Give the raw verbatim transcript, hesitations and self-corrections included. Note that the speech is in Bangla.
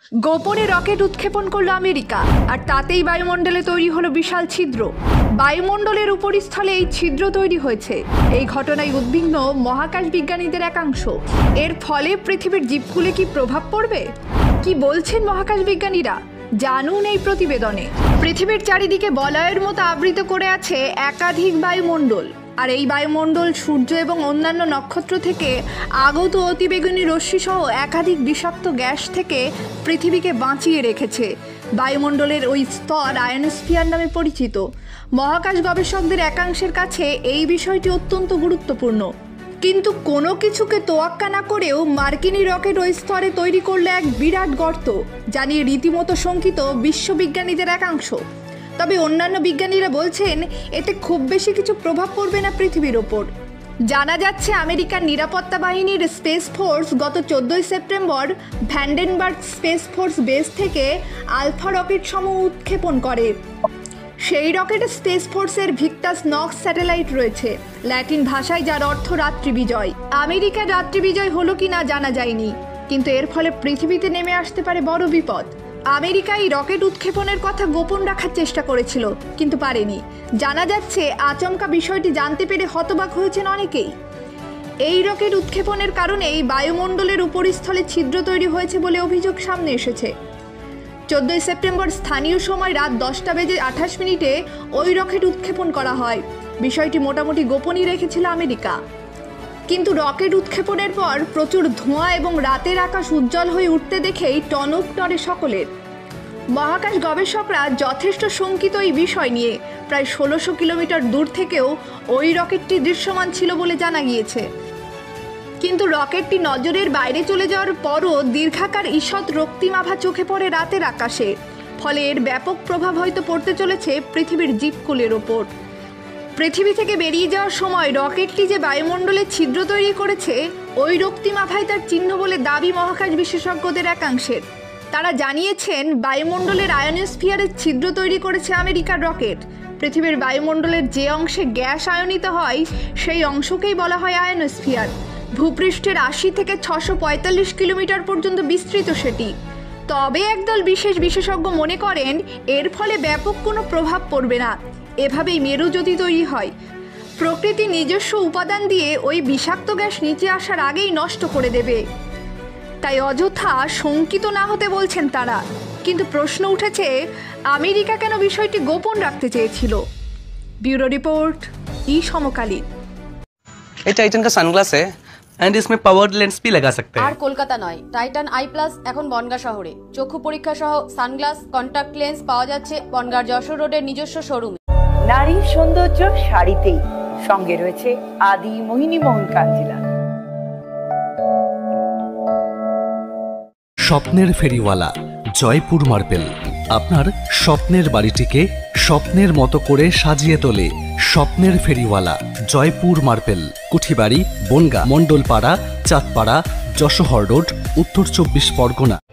গোপনে রকেট উৎক্ষেপণ করল আমেরিকা, আর তাতেই বায়ুমণ্ডলে তৈরি হলো বিশাল ছিদ্র। বায়ুমণ্ডলের উপরিস্থলে এই ছিদ্র তৈরি হয়েছে। এই ঘটনায় উদ্বিগ্ন মহাকাশ বিজ্ঞানীদের একাংশ। এর ফলে পৃথিবীর জীবকুলে কি প্রভাব পড়বে? কি বলছেন মহাকাশ বিজ্ঞানীরা? জানুন এই প্রতিবেদনে। পৃথিবীর চারিদিকে বলয়ের মতো আবৃত করে আছে একাধিক বায়ুমণ্ডল, আর এই বায়ুমণ্ডল সূর্য এবং অন্যান্য নক্ষত্র থেকে আগত অতিবেগুনি রশ্মিসহ একাধিক বিষাক্ত গ্যাস থেকে পৃথিবীকে বাঁচিয়ে রেখেছে। বায়ুমণ্ডলের ওই স্তর আয়নোস্ফিয়ার নামে পরিচিত। মহাকাশ গবেষকদের একাংশের কাছে এই বিষয়টি অত্যন্ত গুরুত্বপূর্ণ। কিন্তু কোনো কিছুকে তোয়াক্কা না করেও মার্কিনী রকেট ওই স্তরে তৈরি করলে এক বিরাট গর্ত, যা নিয়ে রীতিমতো শঙ্কিত বিশ্ববিজ্ঞানীদের একাংশ। তবে অন্যান্য বিজ্ঞানীরা বলছেন এতে খুব বেশি কিছু প্রভাব পড়বে না পৃথিবীর ওপর। জানা যাচ্ছে আমেরিকার নিরাপত্তা বাহিনীর স্পেস ফোর্স গত চোদ্দোই September Vandenberg space force base থেকে আলফা রকেট সমূহ উৎক্ষেপণ করে। সেই রকেটে স্পেস ফোর্সের ভিক্টাস নক্স স্যাটেলাইট রয়েছে, ল্যাটিন ভাষায় যার অর্থ রাত্রি বিজয়। আমেরিকার রাত্রি বিজয় হলো কি না জানা যায়নি, কিন্তু এর ফলে পৃথিবীতে নেমে আসতে পারে বড় বিপদ। আমেরিকা এই রকেট উৎক্ষেপণের কথা গোপন রাখার চেষ্টা করেছিল, কিন্তু পারেনি। জানা যাচ্ছে আচমকা বিষয়টি জানতে পেরে হতবাক হয়েছেন অনেকেই। এই রকেট উৎক্ষেপণের কারণেই বায়ুমণ্ডলের উপরিস্থলে ছিদ্র তৈরি হয়েছে বলে অভিযোগ সামনে এসেছে। চোদ্দোই সেপ্টেম্বর স্থানীয় সময় রাত দশটা বেজে আঠাশ মিনিটে ওই রকেট উৎক্ষেপণ করা হয়। বিষয়টি মোটামুটি গোপনই রেখেছিল আমেরিকা। কিন্তু রকেট উৎক্ষেপণের পর প্রচুর ধোঁয়া এবং রাতের আকাশ উজ্জ্বল হয়ে উঠতে দেখেই টনক নড়ে সকলের। মহাকাশ গবেষকরা যথেষ্ট শঙ্কিত এই বিষয় নিয়ে। প্রায় ষোলোশো কিলোমিটার দূর থেকেও ওই রকেটটি দৃশ্যমান ছিল বলে জানা গিয়েছে। কিন্তু রকেটটি নজরের বাইরে চলে যাওয়ার পরও দীর্ঘাকার ঈষৎ রক্তিমাভা চোখে পড়ে রাতের আকাশে। ফলে এর ব্যাপক প্রভাব হয়তো পড়তে চলেছে পৃথিবীর জীবকুলের ওপর। পৃথিবী থেকে বেরিয়ে যাওয়ার সময় রকেটটি যে বায়ুমণ্ডলে ছিদ্র তৈরি করেছে, ওই রক্তিমাভাই তার চিহ্ন বলে দাবি মহাকাশ বিশেষজ্ঞদের একাংশের। তারা জানিয়েছেন বায়ুমণ্ডলের আয়নোস্ফিয়ারের ছিদ্র তৈরি করেছে আমেরিকার রকেট। পৃথিবীর বায়ুমণ্ডলের যে অংশে গ্যাস আয়নিত হয় সেই অংশকেই বলা হয় আয়নোস্ফিয়ার। ভূপৃষ্ঠের আশি থেকে ছশো পঁয়তাল্লিশ কিলোমিটার পর্যন্ত বিস্তৃত সেটি। তবে একদল বিশেষ বিশেষজ্ঞ মনে করেন এর ফলে ব্যাপক কোনো প্রভাব পড়বে না। এভাবেই মেরু যদি তৈরি হয়, প্রকৃতি নিজস্ব উপাদান দিয়ে ওই বিষাক্ত গ্যাস নিচে আসার আগেই নষ্ট করে দেবে। তাই অযথা শঙ্কিত না হতে বলছেন তারা। কিন্তু প্রশ্ন উঠেছে, আমেরিকা কেন বিষয়টি গোপন রাখতে চেয়েছিল? ब्यूरो रिपोर्ट, ई समकालीन। ये टाइटन का सनग्लास है एंड इसमें पावर्ड लेंस भी लगा सकते हैं। আর কলকাতা নয়, টাইটান আই প্লাস এখন বনগাঁ শহরে। চক্ষু পরীক্ষা সহ সানগ্লাস, কন্টাক্ট লেন্স পাওয়া যাচ্ছে বনগাঁর যশোর রোডের নিজস্ব শোরুমে। নারীর সৌন্দর্য শাড়িতেই, সঙ্গে রয়েছে আদি মোহিনী মোহন কাঞ্জিলা। স্বপ্নের ফেরিওয়ালা জয়পুর মার্বেল আপনার স্বপ্নের বাড়িটিকে স্বপ্নের মতো করে সাজিয়ে তোলে। স্বপ্নের ফেরিওয়ালা জয়পুর মার্বেল, কুঠিবাড়ি, বনগাঁ, মণ্ডলপাড়া, চাঁদপাড়া, যশোহর রোড, উত্তর চব্বিশ পরগনা।